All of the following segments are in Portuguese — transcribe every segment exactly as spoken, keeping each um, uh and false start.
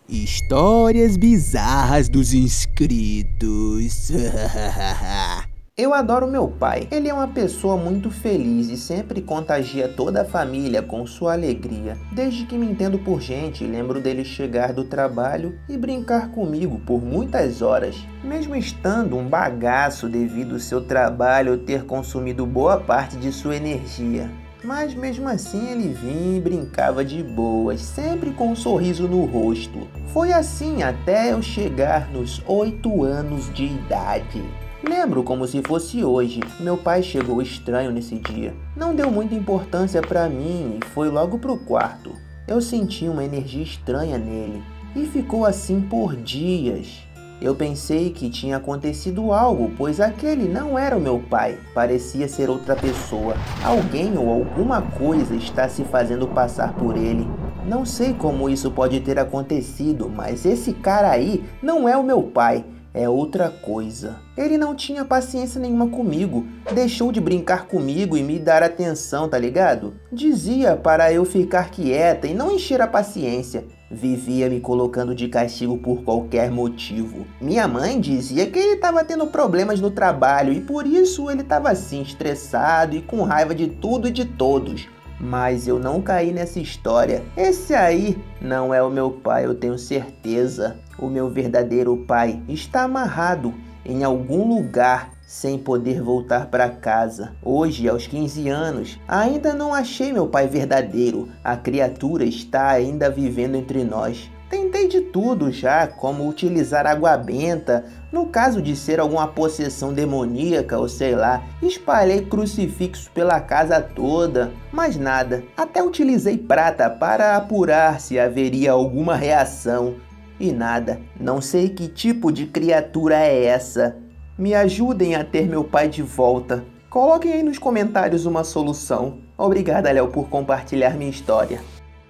Histórias bizarras dos inscritos. Eu adoro meu pai. Ele é uma pessoa muito feliz e sempre contagia toda a família com sua alegria. Desde que me entendo por gente, lembro dele chegar do trabalho e brincar comigo por muitas horas. Mesmo estando um bagaço devido ao seu trabalho ter consumido boa parte de sua energia. Mas mesmo assim ele vinha e brincava de boas, sempre com um sorriso no rosto. Foi assim até eu chegar nos oito anos de idade. Lembro como se fosse hoje. Meu pai chegou estranho nesse dia. Não deu muita importância pra mim e foi logo pro quarto. Eu senti uma energia estranha nele e ficou assim por dias. Eu pensei que tinha acontecido algo, pois aquele não era o meu pai. Parecia ser outra pessoa. Alguém ou alguma coisa está se fazendo passar por ele. Não sei como isso pode ter acontecido, mas esse cara aí não é o meu pai. É outra coisa. Ele não tinha paciência nenhuma comigo. Deixou de brincar comigo e me dar atenção, tá ligado? Dizia para eu ficar quieta e não encher a paciência. Vivia me colocando de castigo por qualquer motivo. Minha mãe dizia que ele estava tendo problemas no trabalho e por isso ele estava assim, estressado e com raiva de tudo e de todos. Mas eu não caí nessa história. Esse aí não é o meu pai, eu tenho certeza. O meu verdadeiro pai está amarrado em algum lugar sem poder voltar para casa. Hoje, aos quinze anos, ainda não achei meu pai verdadeiro. A criatura está ainda vivendo entre nós. Tentei de tudo já, como utilizar água benta, no caso de ser alguma possessão demoníaca ou sei lá. Espalhei crucifixo pela casa toda, mas nada. Até utilizei prata para apurar se haveria alguma reação. E nada. Não sei que tipo de criatura é essa. Me ajudem a ter meu pai de volta. Coloquem aí nos comentários uma solução. Obrigada, Léo, por compartilhar minha história.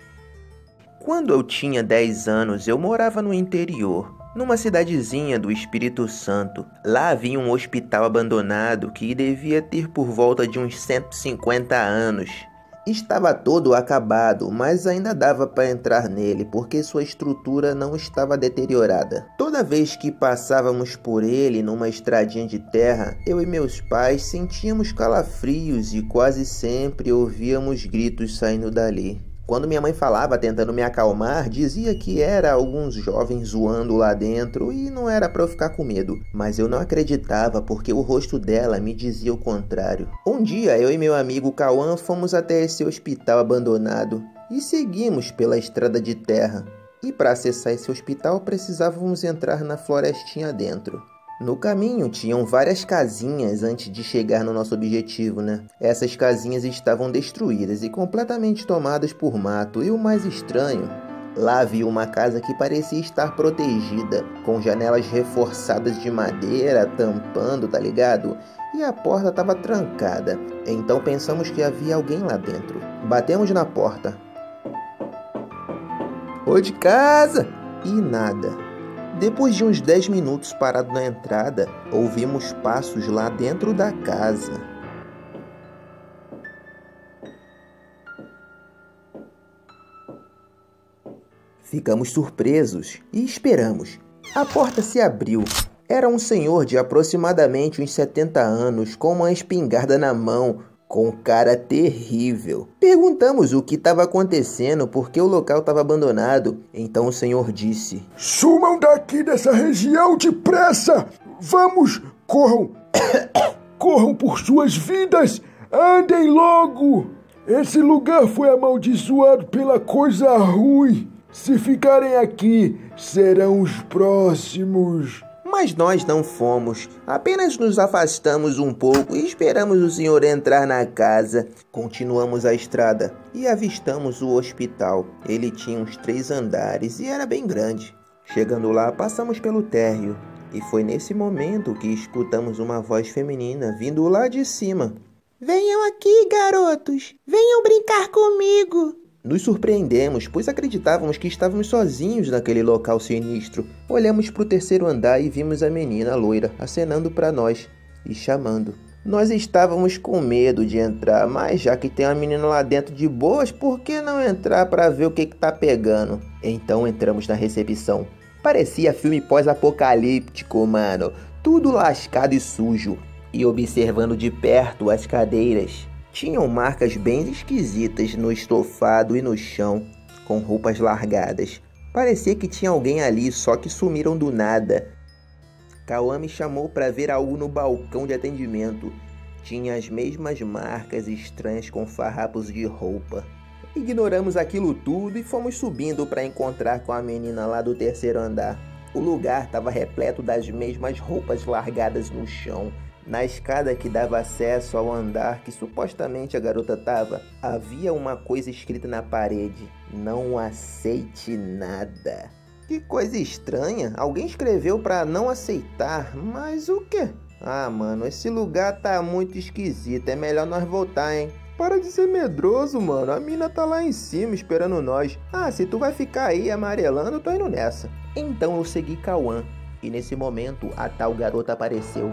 Quando eu tinha dez anos, eu morava no interior, numa cidadezinha do Espírito Santo. Lá havia um hospital abandonado que devia ter por volta de uns cento e cinquenta anos. Estava todo acabado, mas ainda dava para entrar nele porque sua estrutura não estava deteriorada. Toda vez que passávamos por ele numa estradinha de terra, eu e meus pais sentíamos calafrios e quase sempre ouvíamos gritos saindo dali. Quando minha mãe falava tentando me acalmar, dizia que era alguns jovens zoando lá dentro e não era para eu ficar com medo. Mas eu não acreditava porque o rosto dela me dizia o contrário. Um dia eu e meu amigo Cauã fomos até esse hospital abandonado e seguimos pela estrada de terra. E para acessar esse hospital precisávamos entrar na florestinha dentro. No caminho tinham várias casinhas antes de chegar no nosso objetivo, né? Essas casinhas estavam destruídas e completamente tomadas por mato. E o mais estranho, lá havia uma casa que parecia estar protegida, com janelas reforçadas de madeira, tampando, tá ligado? E a porta estava trancada. Então pensamos que havia alguém lá dentro. Batemos na porta. Oi, de casa! E nada. Depois de uns dez minutos parado na entrada, ouvimos passos lá dentro da casa. Ficamos surpresos e esperamos. A porta se abriu. Era um senhor de aproximadamente uns setenta anos, com uma espingarda na mão, com cara terrível. Perguntamos o que estava acontecendo porque o local estava abandonado. Então o senhor disse: "Sumam daqui dessa região depressa! Vamos, corram! Corram por suas vidas! Andem logo! Esse lugar foi amaldiçoado pela coisa ruim. Se ficarem aqui, serão os próximos." Mas nós não fomos, apenas nos afastamos um pouco e esperamos o senhor entrar na casa. Continuamos a estrada e avistamos o hospital. Ele tinha uns três andares e era bem grande. Chegando lá, passamos pelo térreo e foi nesse momento que escutamos uma voz feminina vindo lá de cima. "Venham aqui, garotos! Venham brincar comigo!" Nos surpreendemos, pois acreditávamos que estávamos sozinhos naquele local sinistro. Olhamos para o terceiro andar e vimos a menina loira acenando para nós e chamando. Nós estávamos com medo de entrar, mas já que tem uma menina lá dentro de boas, por que não entrar para ver o que que tá pegando? Então entramos na recepção. Parecia filme pós-apocalíptico, mano. Tudo lascado e sujo. E observando de perto as cadeiras, tinham marcas bem esquisitas no estofado e no chão, com roupas largadas. Parecia que tinha alguém ali, só que sumiram do nada. Cauã me chamou para ver algo no balcão de atendimento. Tinha as mesmas marcas estranhas com farrapos de roupa. Ignoramos aquilo tudo e fomos subindo para encontrar com a menina lá do terceiro andar. O lugar estava repleto das mesmas roupas largadas no chão. Na escada que dava acesso ao andar que supostamente a garota estava, havia uma coisa escrita na parede: não aceite nada. Que coisa estranha, alguém escreveu pra não aceitar, mas o quê? Ah, mano, esse lugar tá muito esquisito, é melhor nós voltar, hein? Para de ser medroso, mano, a mina tá lá em cima esperando nós. Ah, se tu vai ficar aí amarelando, eu tô indo nessa. Então eu segui Cauã, e nesse momento a tal garota apareceu.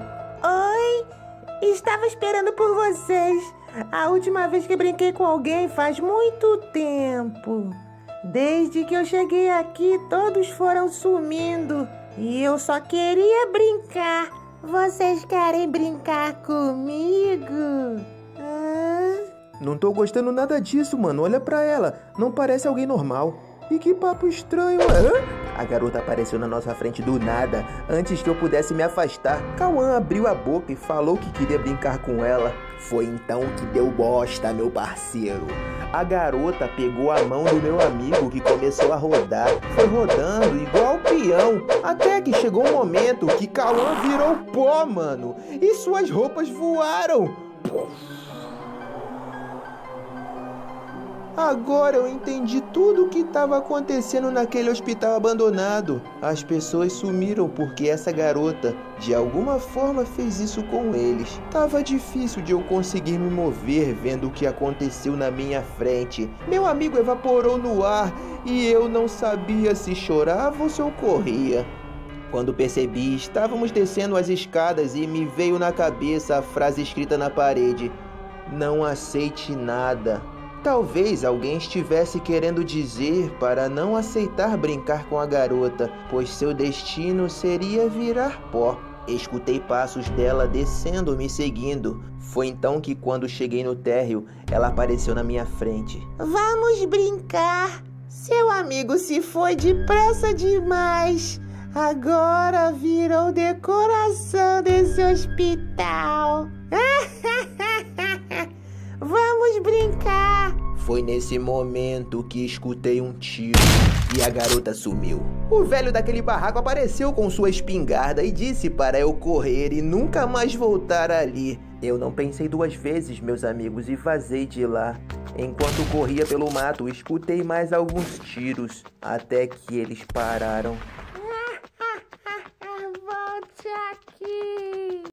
Oi, estava esperando por vocês. A última vez que brinquei com alguém faz muito tempo. Desde que eu cheguei aqui, todos foram sumindo e eu só queria brincar. Vocês querem brincar comigo? Hã? Não tô gostando nada disso, mano. Olha pra ela. Não parece alguém normal. E que papo estranho, é? A garota apareceu na nossa frente do nada, antes que eu pudesse me afastar. Cauã abriu a boca e falou que queria brincar com ela. Foi então que deu bosta, meu parceiro. A garota pegou a mão do meu amigo que começou a rodar. Foi rodando igual peão, até que chegou um momento que Cauã virou pó, mano. E suas roupas voaram. Agora eu entendi tudo o que estava acontecendo naquele hospital abandonado. As pessoas sumiram porque essa garota, de alguma forma, fez isso com eles. Tava difícil de eu conseguir me mover vendo o que aconteceu na minha frente. Meu amigo evaporou no ar e eu não sabia se chorava ou se eu corria. Quando percebi, estávamos descendo as escadas e me veio na cabeça a frase escrita na parede: não aceite nada. Talvez alguém estivesse querendo dizer para não aceitar brincar com a garota, pois seu destino seria virar pó. Escutei passos dela descendo, me seguindo. Foi então que, quando cheguei no térreo, ela apareceu na minha frente. Vamos brincar. Seu amigo se foi depressa demais. Agora virou decoração desse hospital. Vamos brincar. Foi nesse momento que escutei um tiro e a garota sumiu. O velho daquele barraco apareceu com sua espingarda e disse para eu correr e nunca mais voltar ali. Eu não pensei duas vezes, meus amigos, e vazei de lá. Enquanto corria pelo mato, escutei mais alguns tiros, até que eles pararam.